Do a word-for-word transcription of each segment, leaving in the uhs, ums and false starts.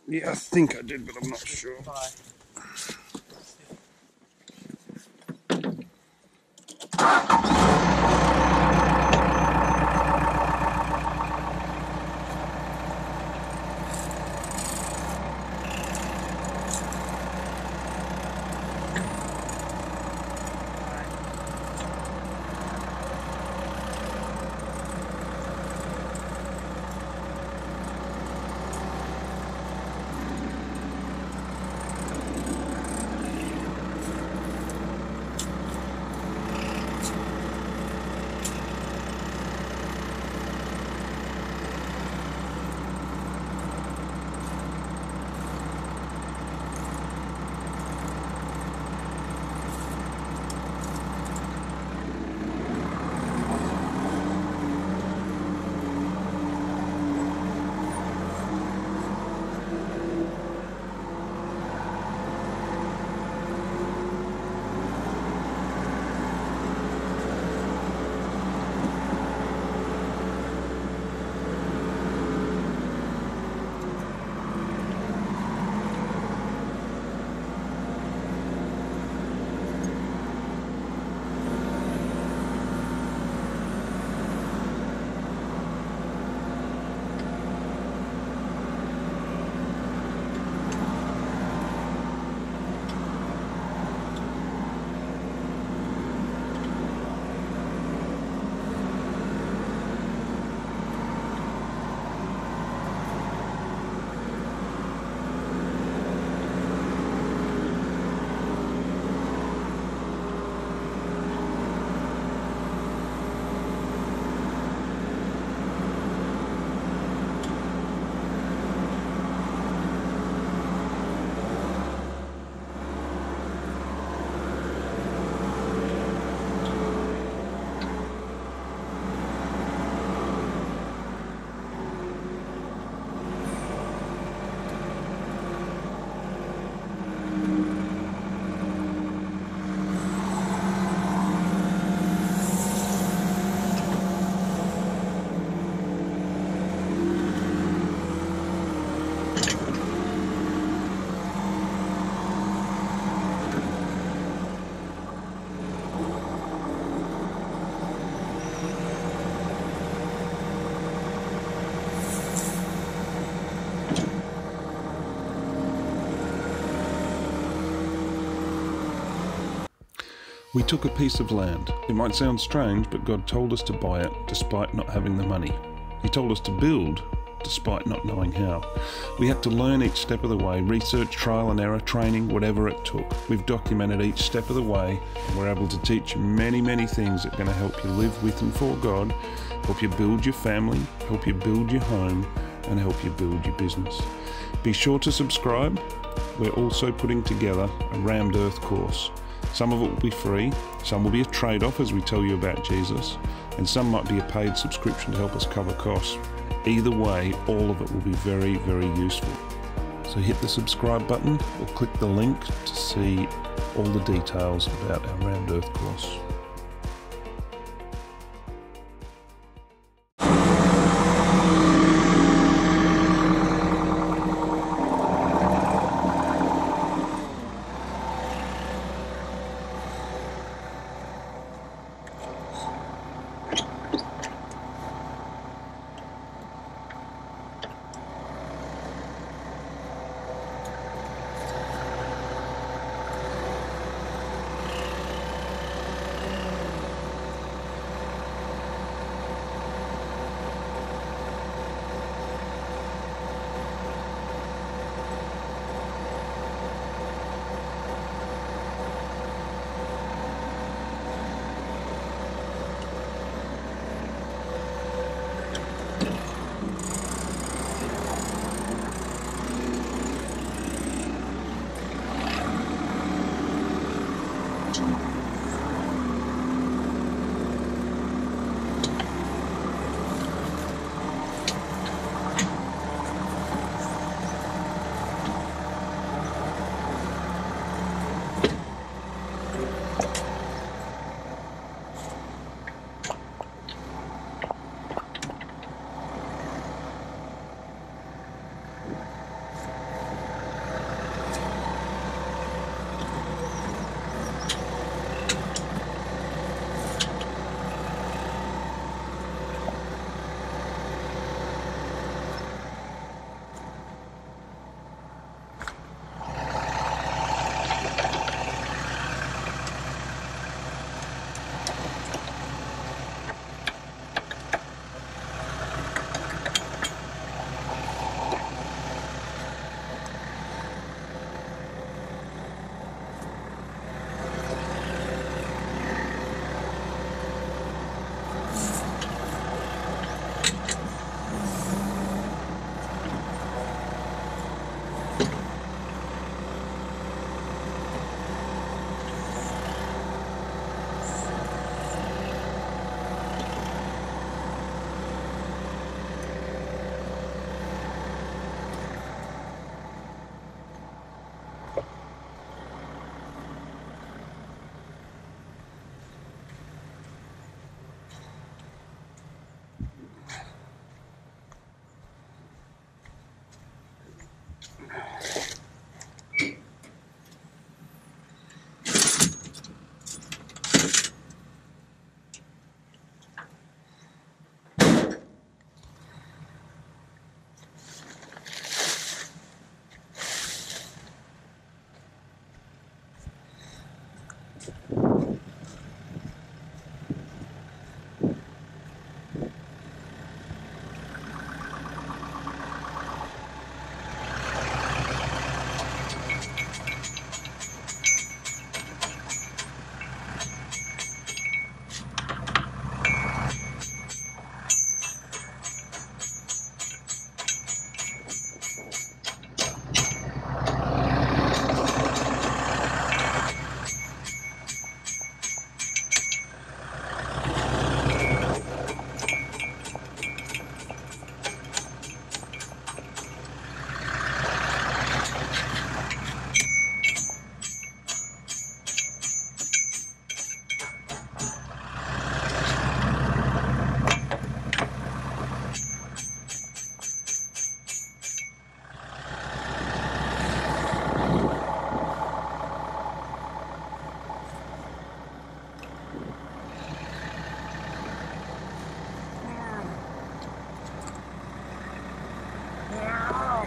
Yeah, I think I did, but I'm not sure. We took a piece of land. It might sound strange, but God told us to buy it despite not having the money. He told us to build despite not knowing how. We had to learn each step of the way, research, trial and error, training, whatever it took. We've documented each step of the way, and we're able to teach you many, many things that are going to help you live with and for God, help you build your family, help you build your home, and help you build your business. Be sure to subscribe. We're also putting together a rammed earth course. Some of it will be free, some will be a trade-off as we tell you about Jesus, and some might be a paid subscription to help us cover costs. Either way, all of it will be very, very useful. So hit the subscribe button or click the link to see all the details about our Round Earth course.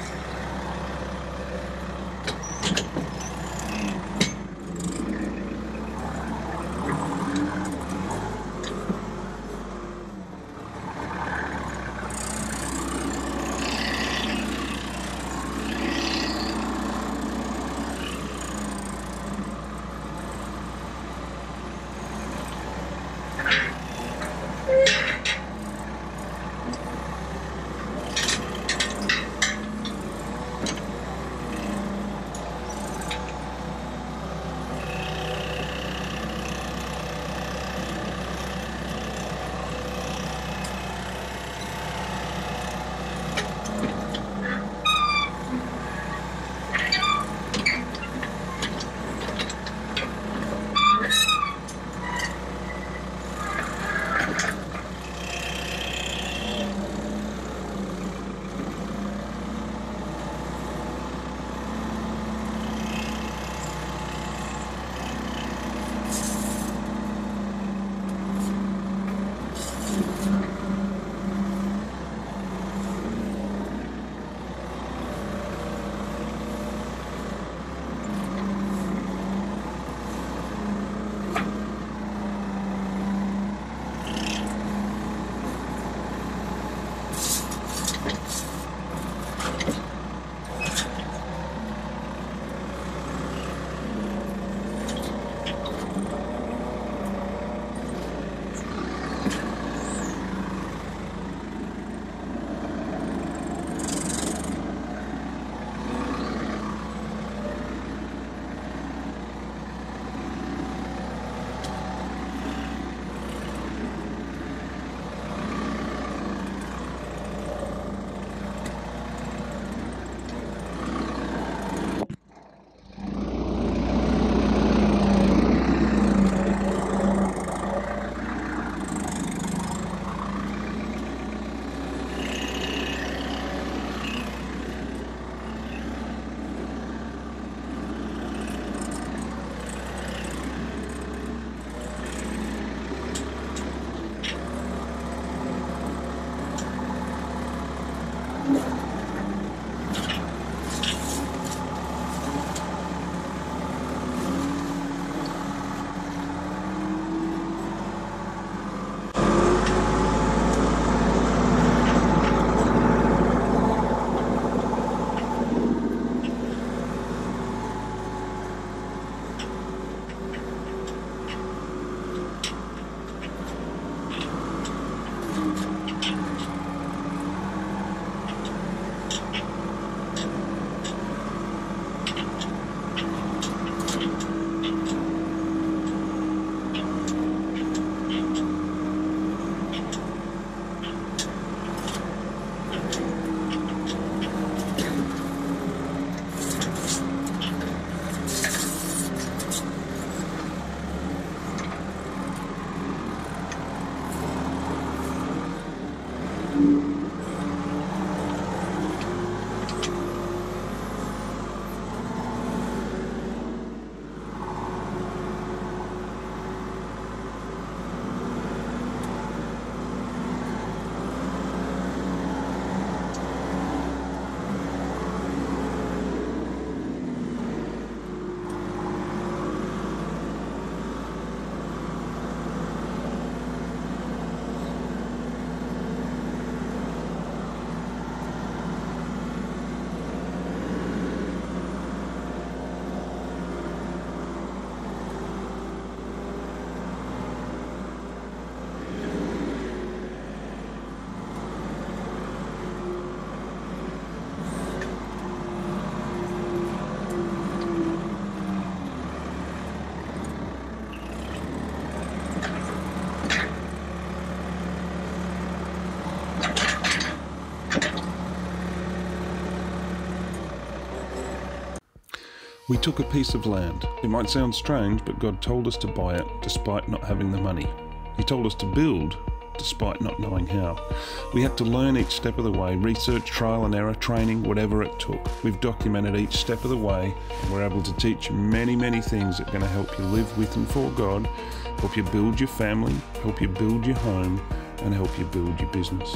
We took a piece of land. It might sound strange, but God told us to buy it despite not having the money. He told us to build despite not knowing how. We had to learn each step of the way, research, trial and error, training, whatever it took. We've documented each step of the way, and we're able to teach you many, many things that are going to help you live with and for God, help you build your family, help you build your home, and help you build your business.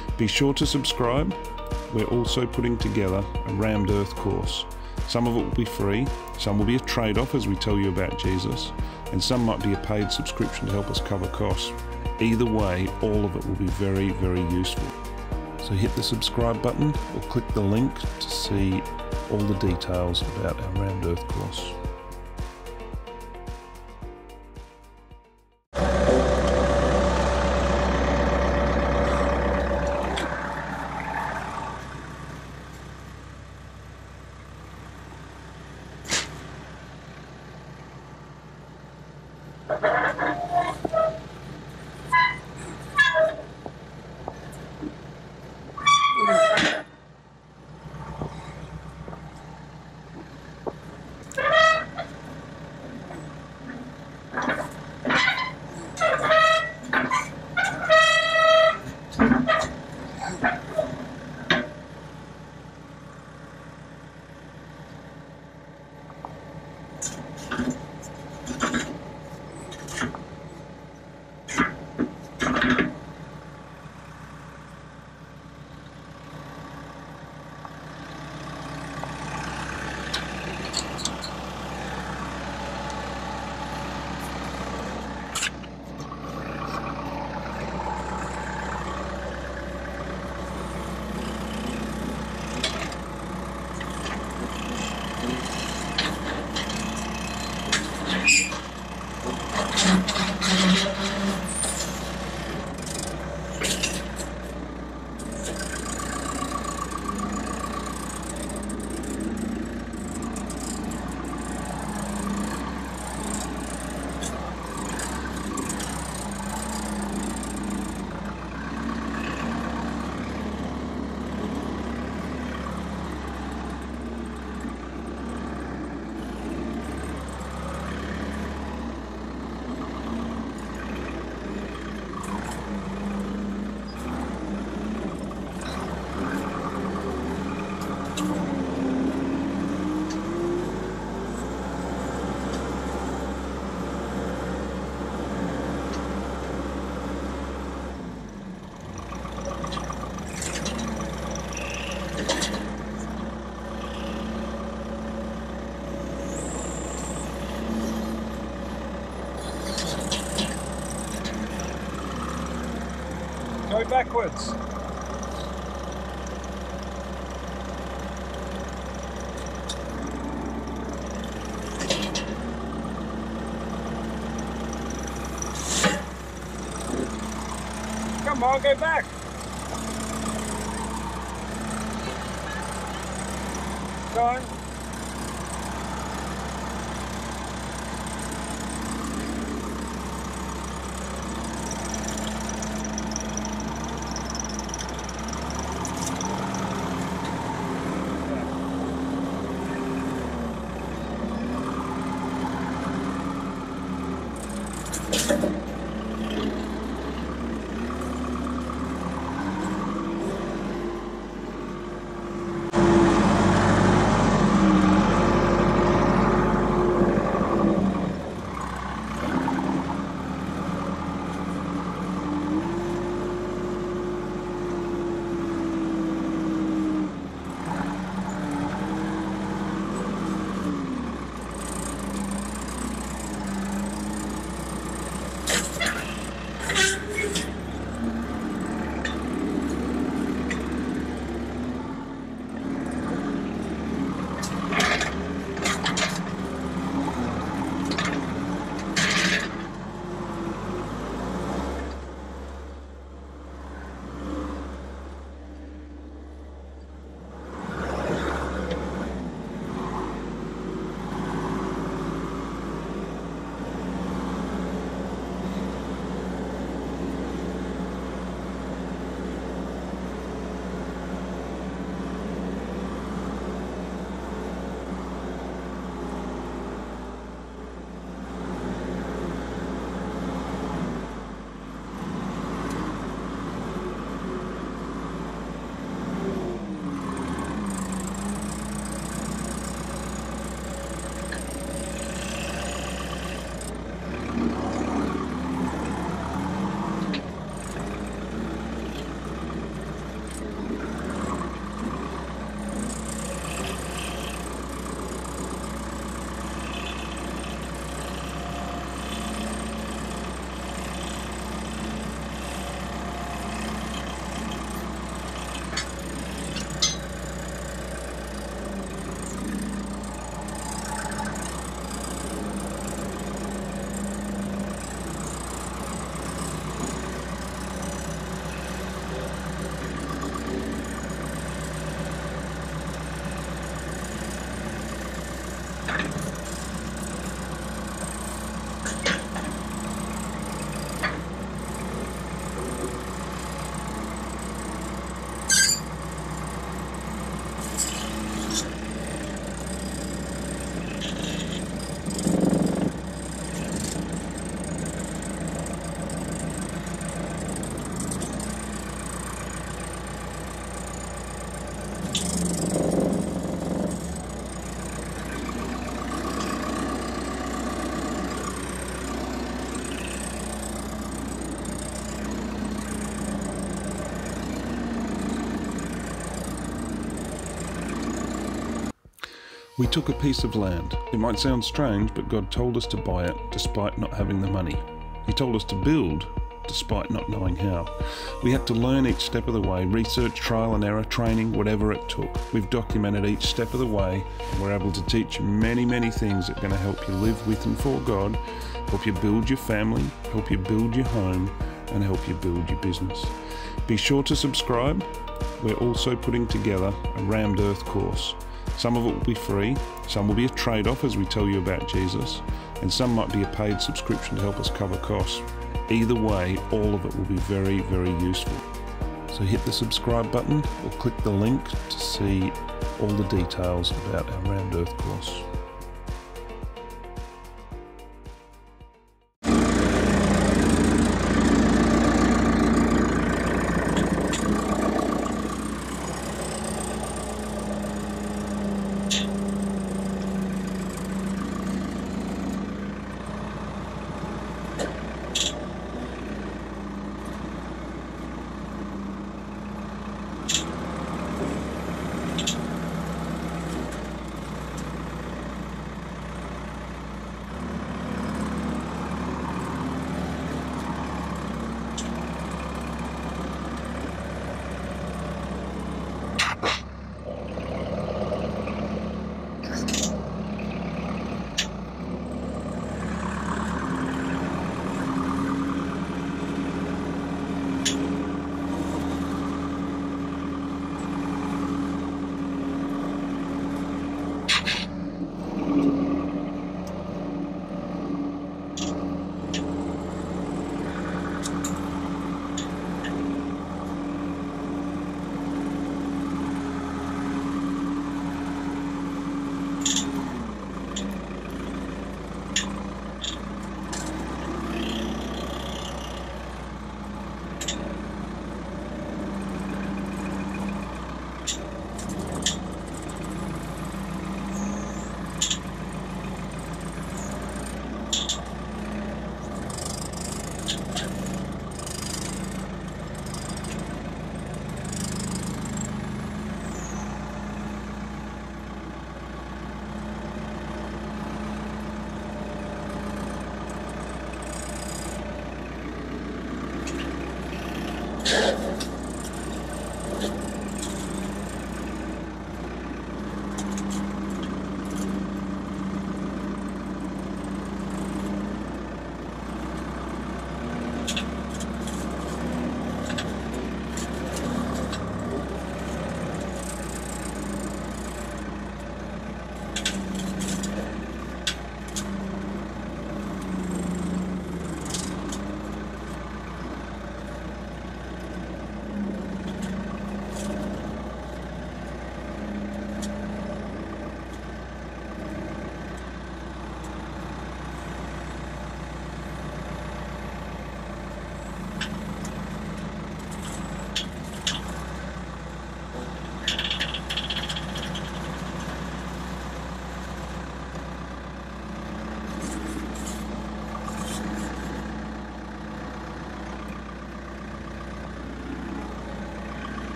Be sure to subscribe. We're also putting together a rammed earth course. Some of it will be free, some will be a trade-off as we tell you about Jesus, and some might be a paid subscription to help us cover costs. Either way, all of it will be very, very useful. So hit the subscribe button or click the link to see all the details about our rammed earth course. Go backwards. Come on, go back. Go on. We took a piece of land. It might sound strange, but God told us to buy it despite not having the money. He told us to build despite not knowing how. We had to learn each step of the way, research, trial and error, training, whatever it took. We've documented each step of the way, and we're able to teach you many, many things that are going to help you live with and for God, help you build your family, help you build your home, and help you build your business. Be sure to subscribe. We're also putting together a rammed earth course. Some of it will be free, some will be a trade-off as we tell you about Jesus, and some might be a paid subscription to help us cover costs. Either way, all of it will be very, very useful. So hit the subscribe button or click the link to see all the details about our Round Earth course.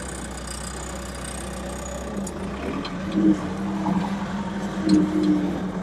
Thank you.